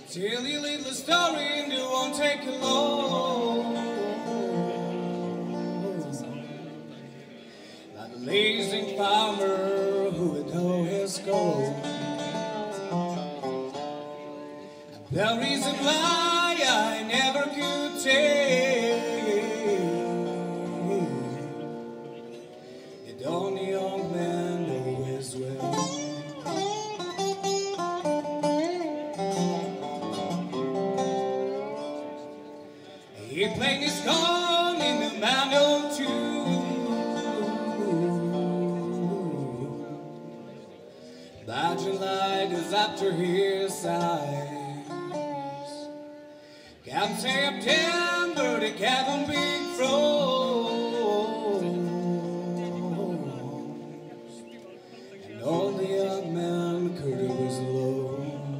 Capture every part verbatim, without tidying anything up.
Tell you a little story and it won't take you long. Like a lazy farmer who would know his gold. The reason why I never could take it, only young man know his will. He played his corn in the mango too, by July is after his size. Come September, the cabin big froze, and all the young man could do was alone.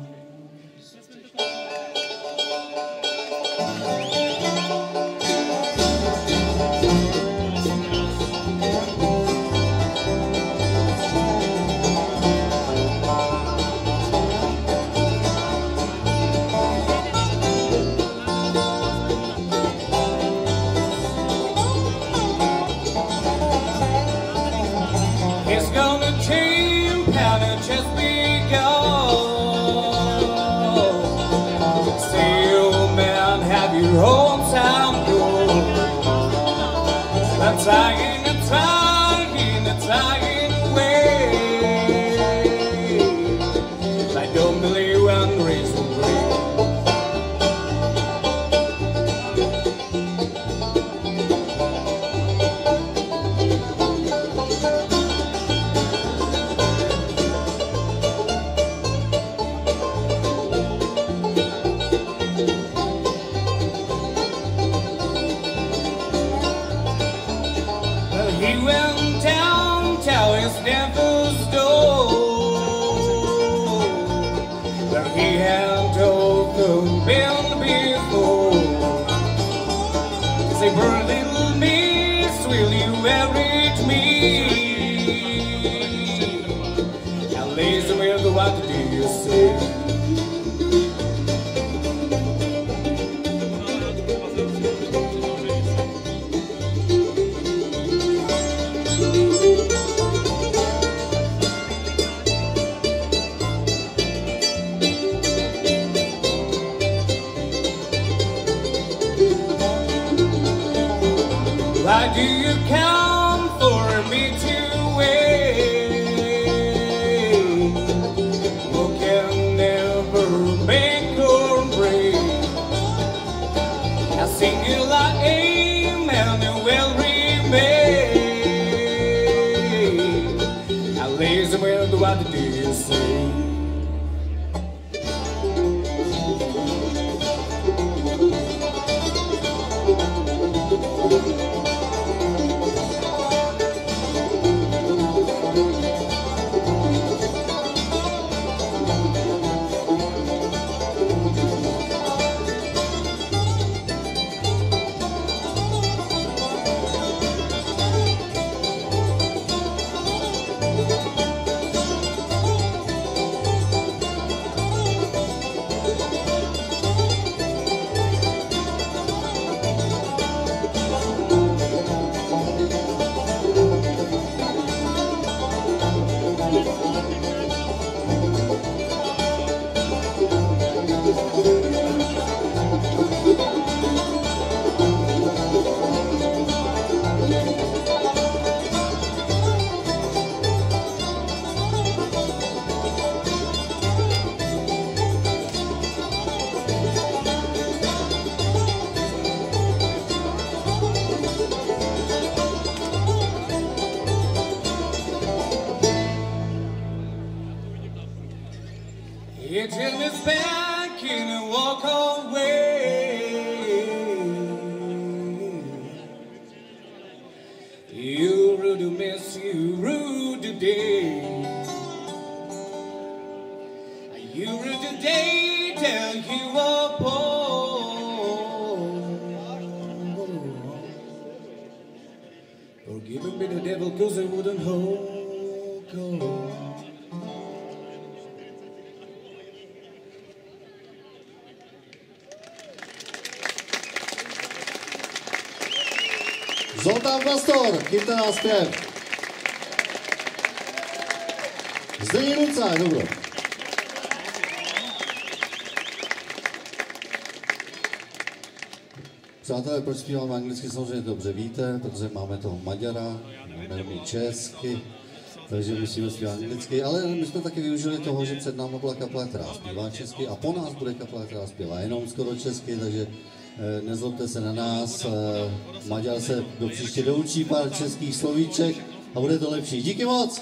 It's gonna change, powder just begun. Still, man, have your own time goal. I'm trying, I'm trying, I'm trying away. I don't believe one reason break. He went down to his devil's door, where he had often been before. Say, poor little miss, will you encourage me? Now, lazy will go out, do you say? Why do you come for me to wait? Who can never make or break? I sing you like amen and will remain. How lazy will do what do you say? You turn us back and walk away. You rude to miss, you rude today. You rude today, tell you apart. Forgive me the devil, cause I wouldn't hold cold. Zoltán Pastor, kytara a zpěv. Zdeněk Lucák, dobro. Přátelé, proč zpívám anglicky, samozřejmě dobře víte, protože máme toho Maďara, neumí česky, takže musíme zpívat anglicky, ale my jsme taky využili toho, že před námi byla kapela, která zpívá česky a po nás bude kapela, která zpívá jenom skoro česky, takže eh, nezlobte se na nás, eh, Maďar se do příště doučí pár českých slovíček a bude to lepší. Díky moc!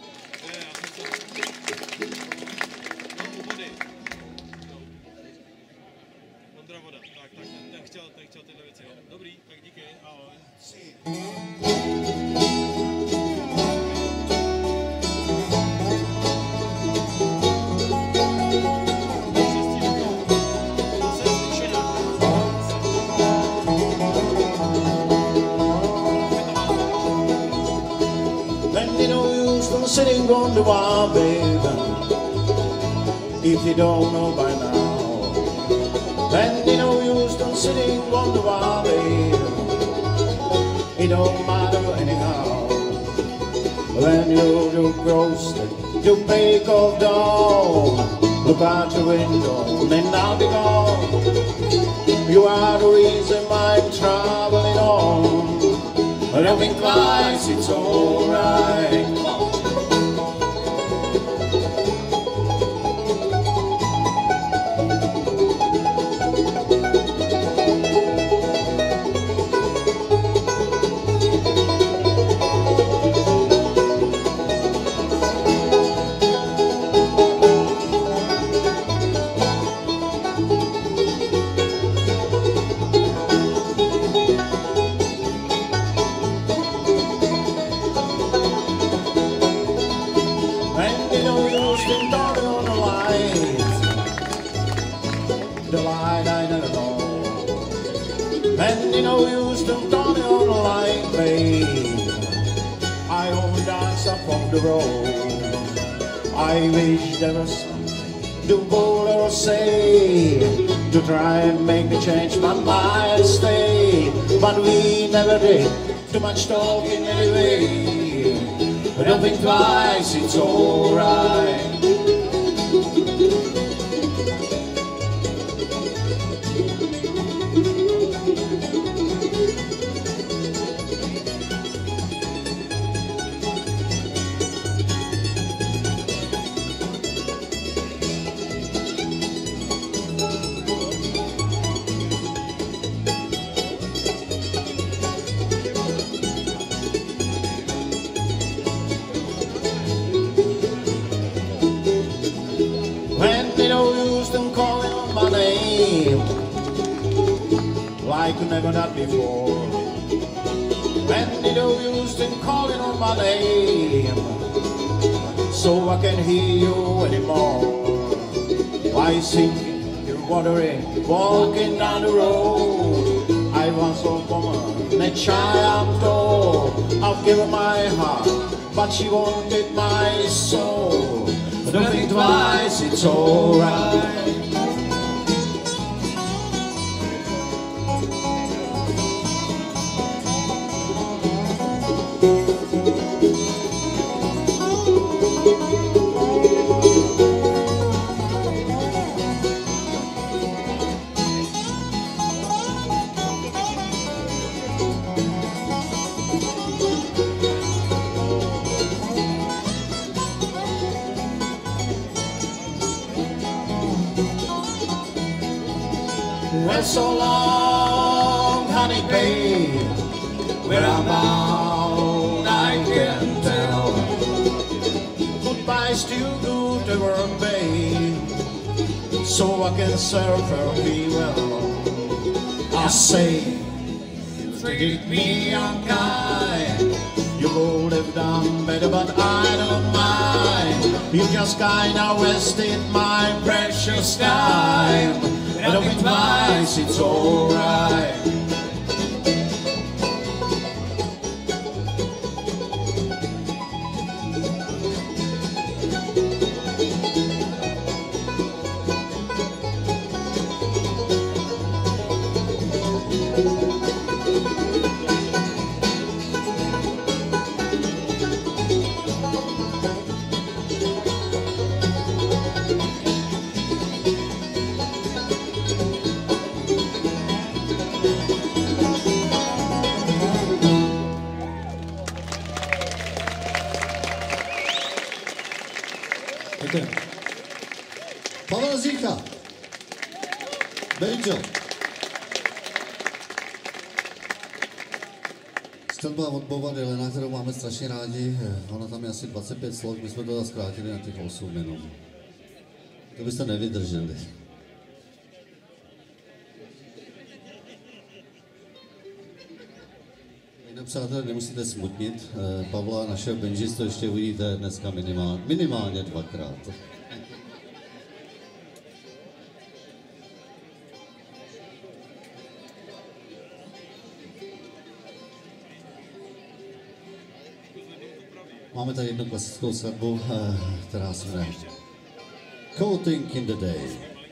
Sitting on the wall, babe, if you don't know by now. Then you know you still sitting on the wall, babe, it don't matter anyhow. When you look roasted, you bake of dawn, look out your window, and now be gone. You are the reason I'm traveling on. I don't think twice, it's alright. And you know you still turn it on the line, babe. I only dance up on the road. I wish there was something to bold or say, to try and make me change my mind, stay. But we never did, too much talking anyway. But don't think twice, it's alright. Calling on my name like never done before. When did you used to calling on my name so I can hear you anymore? Why singing, you're wandering, walking down the road. I was a woman, a child tall. I've given my heart, but she wanted my soul. Don't think twice, it's alright. Well, so long, honey, babe, where I'm bound, I can tell. Goodbye's too good to work, babe, so I can serve her be well. I say, treat me unkind, you would have done better, but I don't mind. You just kinda wasted my precious time. I don't think twice, it's alright. Micha. Bejďo. Skladba od Boba Dylana, kterou máme strašně rádi. Ona tam je asi dvacet pět slov, my jsme to zkrátili na těch osm minut. To byste nevydrželi. Jinak, přátelé, nemusíte smutnit. Pavla, našeho benžistu, ještě uvidíte dneska minimál, minimálně dvakrát. Máme tady jednu klasickou skladbu, která se jmenuje Coating in the Day.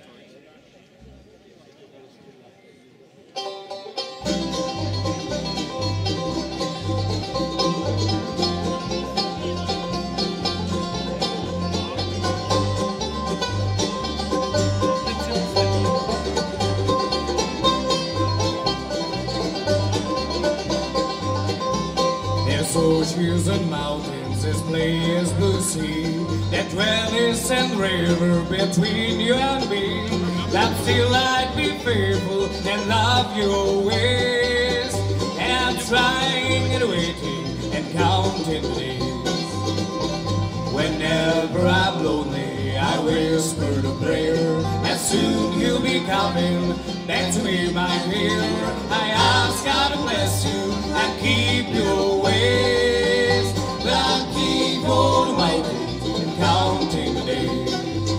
Oceans and mountains, this place blue sea, that dwells and river between you and me, that still I'd be faithful and love you always, and trying and waiting and counting the days. Whenever I'm lonely, I whisper a prayer, and soon you'll be coming back to me, my dear. I ask God to bless you and keep you always, but I'll keep on waiting and counting the days.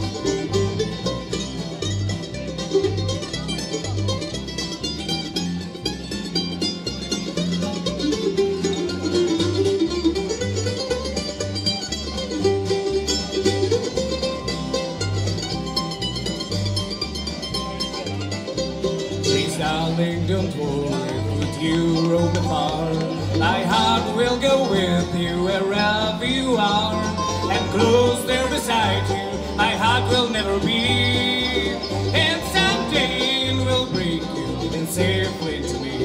Please, darling, don't worry, with you roam afar. My heart will go with you wherever you are, and close there beside you, my heart will never be, and someday it will bring you in safely to me.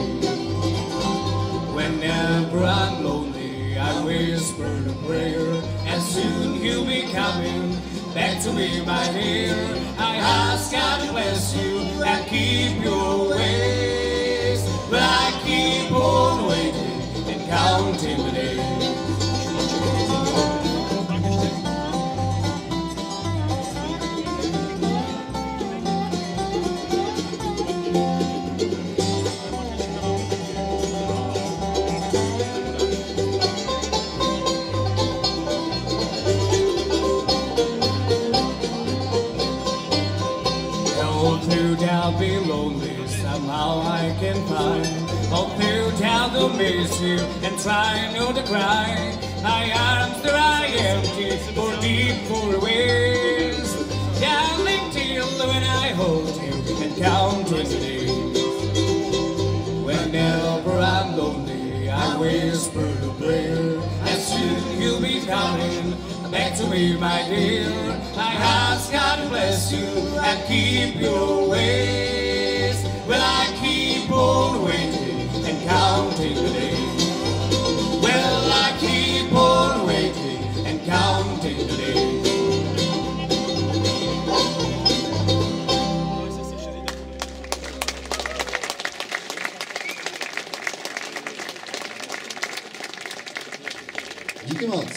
Whenever I'm lonely, I whisper a prayer, and soon you'll be coming back to me, my dear. I ask God to bless you and keep you always, but I keep on waiting and counting the days. I'll be lonely, somehow I can find. All through town to miss you and try not to cry. My arms are I empty for deep for ways. Darling, till when I hold you and count the days. Whenever I'm lonely, I whisper a prayer, and soon you'll be coming back to me, my dear. I ask God to bless you and keep you always. Well, I keep on waiting and counting the days. Well, I keep on waiting and counting the days. Díky moc.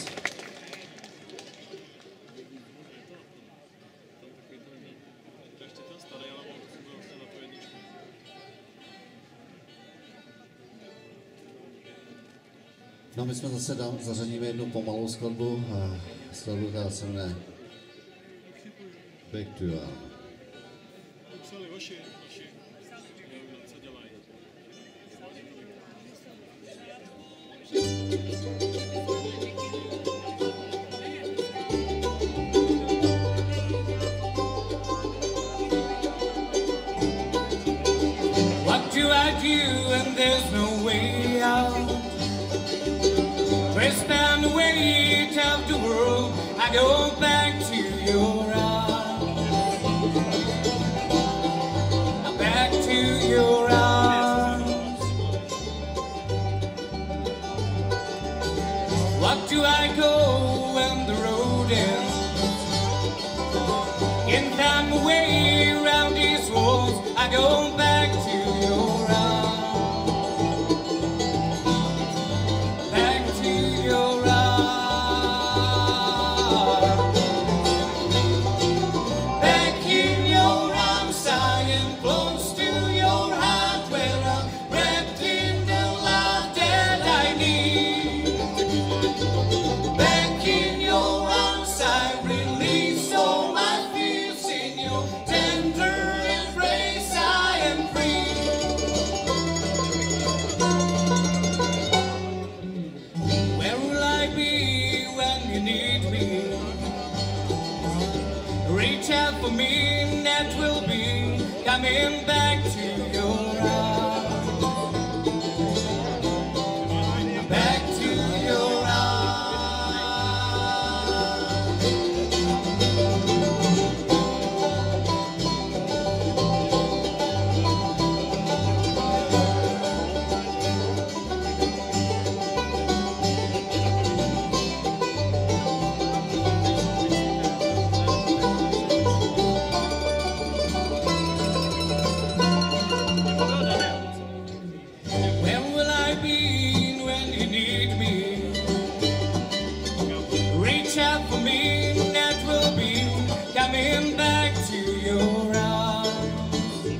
No, my jsme zase dám, zařadíme jednu pomalou skladbu, skladbu, která se jmenuje Back to You. What do I do when there's no way out? Press down the weight of the world, I go back to your arms. Back to your arms. What do I go when the road ends? In time away I go back to your arms, back to your arms, back in your arms. I am close to your heart, where I'm wrapped in the love that I need. Back in your arms, I release all my fears. In your tender embrace, I am free. Where will I be when you need me? Reach out for me, and that will be coming back to your arms, back to your arms. Where will I be when you need me? Reach out for me, and that will be coming back to your arms,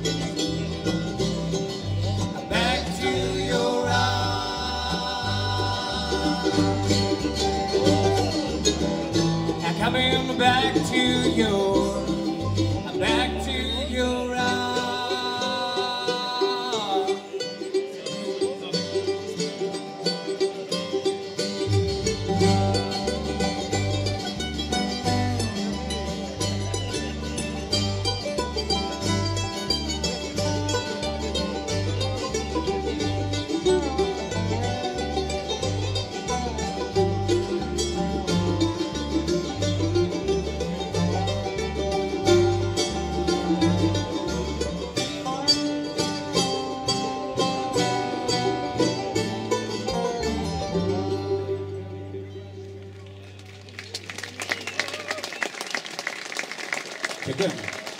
back to your arms. I'm coming back to your, back to your arms. Děkujeme.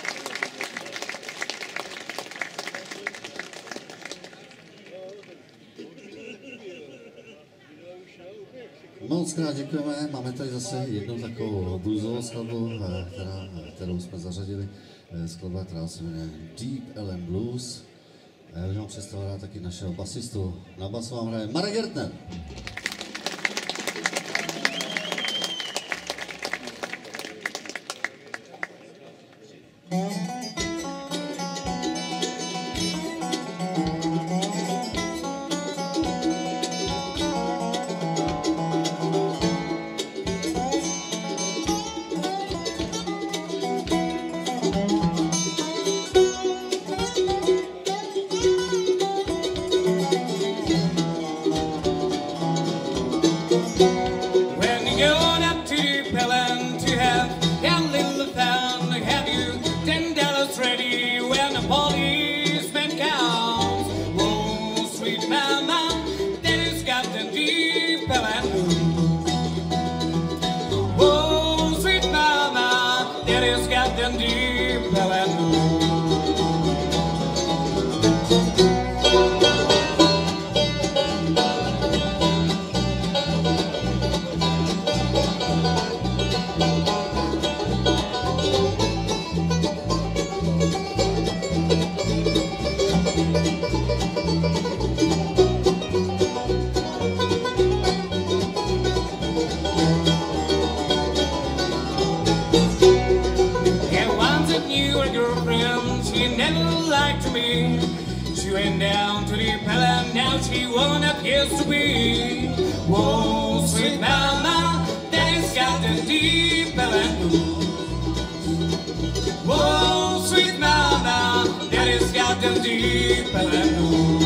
Moc krát děkujeme. Máme tady zase jednu takovou bluesovou skladbu, která, kterou jsme zařadili. Skladba, která se jmenuje Deep Ellen Blues. Já bych vám představil taky našeho basistu. Na basu vám hraje Marek Gertner. When you're going up to Deep Ellen to have a little fun, have you ten dollars ready when the policeman comes? Oh, sweet mama, Daddy's got the Deep Ellen blues. Oh, sweet mama, Daddy's got the Deep Ellen blues. She never liked me. She went down to the Ellen, now she won't appear to be. Whoa, sweet mama, Daddy's got the Deep Ellen blues. Whoa, sweet mama, Daddy's got the Deep Ellen blues.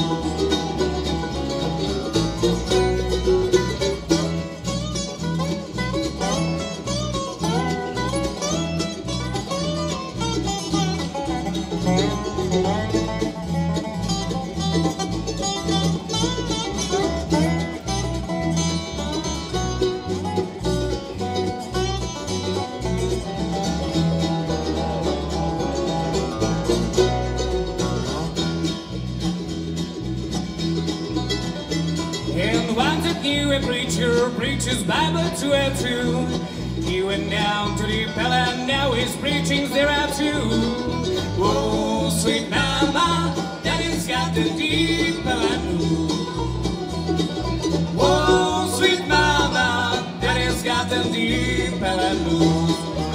knew a preacher preaches Bible to her too. He went down to the Pell and now his preaching's there out too. Oh, sweet mama, daddy's got the deep Pell and blue. Oh, sweet mama, daddy's got the deep Pell and blue.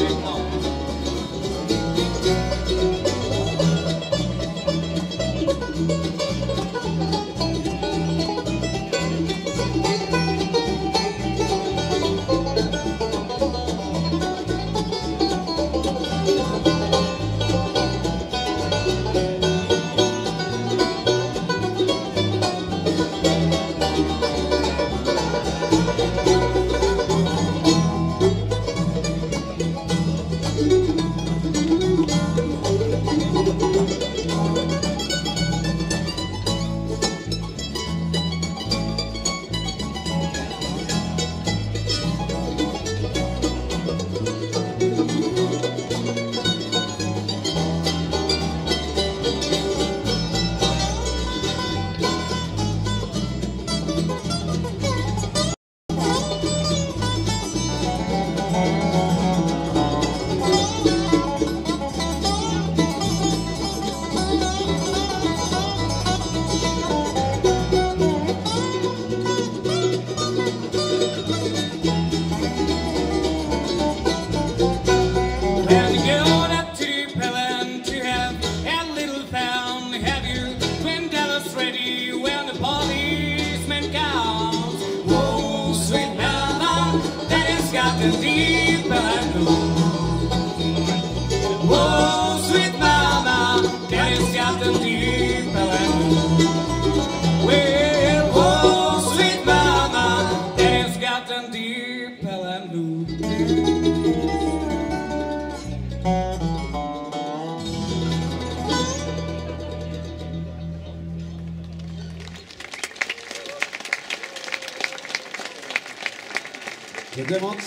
Děkuji moc.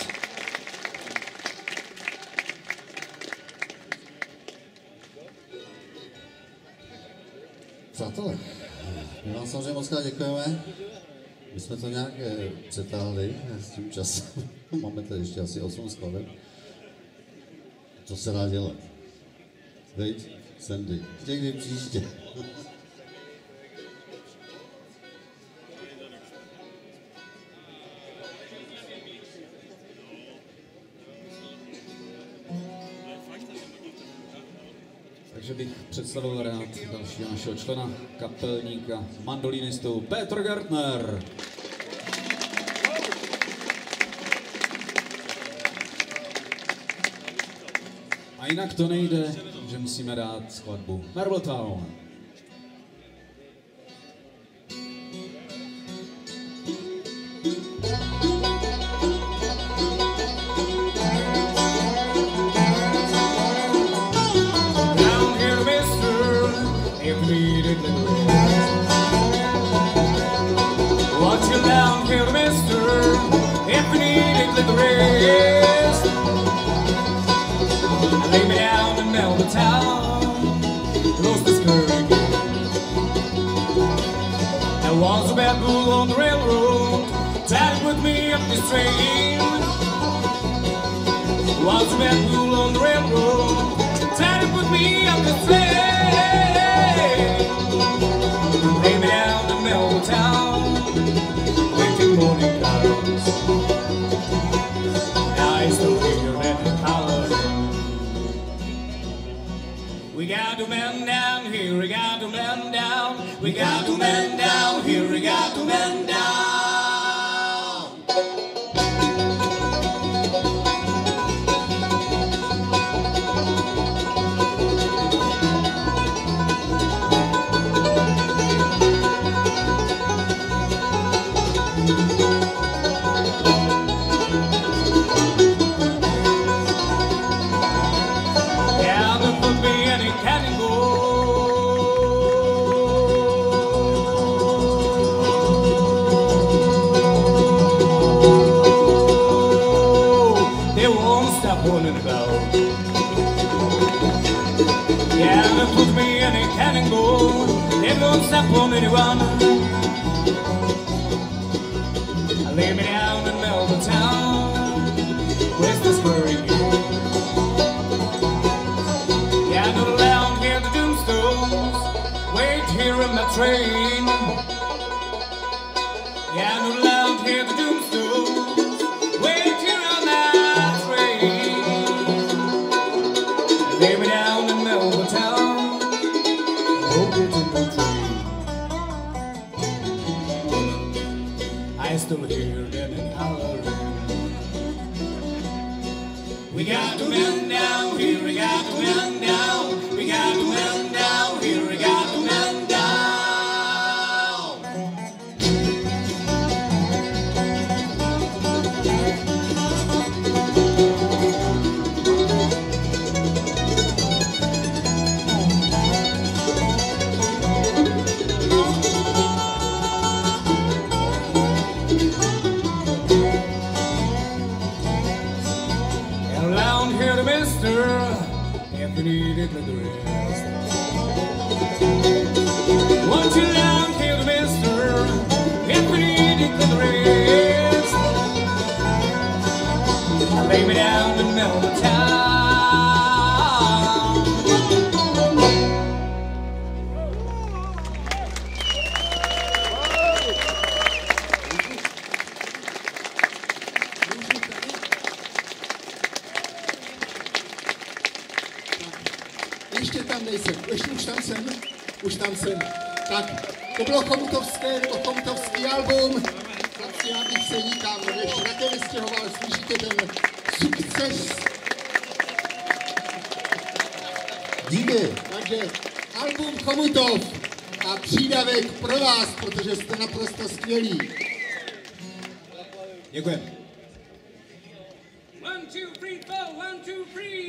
Přátelé, my vám samozřejmě moc krát děkujeme. My jsme to nějak eh, přetáhli s tím časem. Máme tady ještě asi osm skladeb. Co se dá dělat? Veď, Sandy, někdy příště. Takže bych představil rád dalšího našeho člena, kapelníka, mandolinistu Petr Gartner. A jinak to nejde, že musíme dát skladbu Marble Town. Watch you down here, mister, if you need a little rest. Lay me down in Melbourne town, close this curve. There was a bad bull on the railroad, tried to put me up this train. There was a bad bull on the railroad, tried to put me up this train. Lay me down in Melbourne town, waiting morning clouds. Now I still hear that holler. We got to man down here, we got to man down. We got to man down here, we got to man down. Put me in a cannonball, they won't stop on anyone. Lay me down in Melbourne town, West Square Hill. Yeah, I know down here the Doomstones wait here in my train. Yeah, I know down here the Doomstones wait here on my train. Lay me down in Melbourne town, hope it's in the train. I still hear them in hollering. We got to mend down here, we got to mend down, we got to mend down here, we got to mend down. If you need it, let the rest. Won't you down here, mister? If you need it, let the rest. Lay me down in Melbourne town. Ještě tam nejsem, ještě už tam jsem, už tam jsem. Tak, to bylo chomutovské, nebo chomutovský album. Tak já bych se nikam ještě také nestěhoval, slyšíte ten sukces. Díky. Takže album Chomutov a přídavek pro vás, protože jste naprosto skvělí. Děkujeme. One, two, three, four, one, two, three.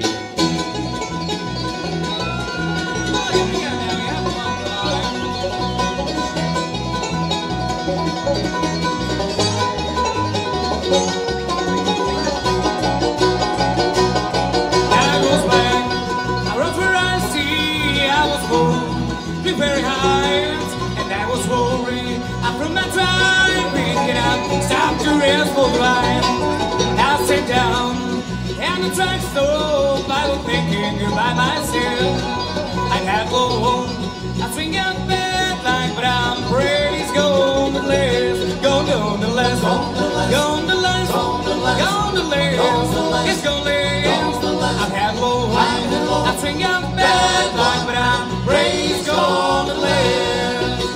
Very high, and I was worried. I'm from my drive, picking up, stop to rest for the ride. I sat down, and the track stopped. I was thinking about myself. I'd have to go home. I swing out bed like, but I'm praise going to last, going on the last, going to last, going to last. It's gonna last. I've had low, I swing out bed like, but I'm praise going to last.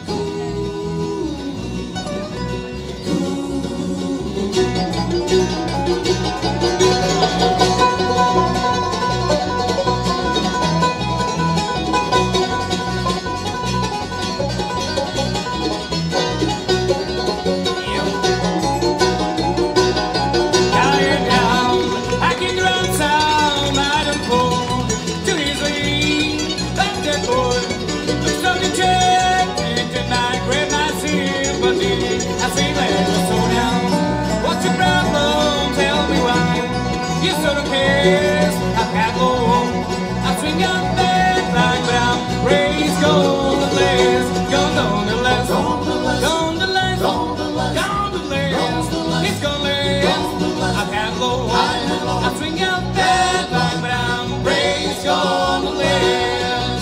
I say, let's slow down. What's your problem? Tell me why. You sort of cares. I can't go home. I swing out bed like, but I'm raised gold to last. Gone on the last. Gone to last. Gone to last. It's gonna last. I can't go home. I swing out bed like, but I'm raised gold to last.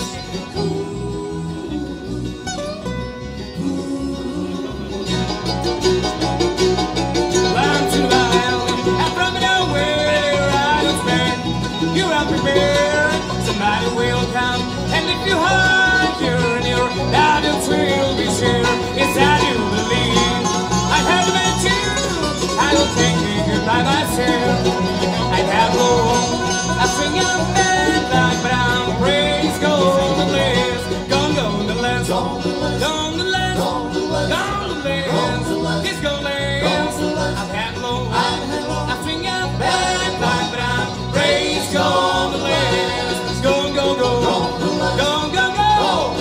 Somebody will come, and if you hide your near, that it will be sure. It's how you believe. I had met you, I was thinking by myself. I have no home, I swing out bed like, but I'm praise going to last, going on the last, going to last, going to last. It's gonna last. I've had no home, I swing out bed like, but I'm praise going to last. Go, go, go, go, go, go, go.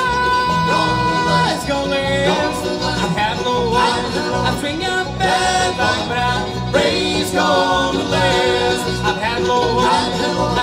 It's gonna last. I've had no one. I swing out bed like, but I'm praise gonna last. I've had no one.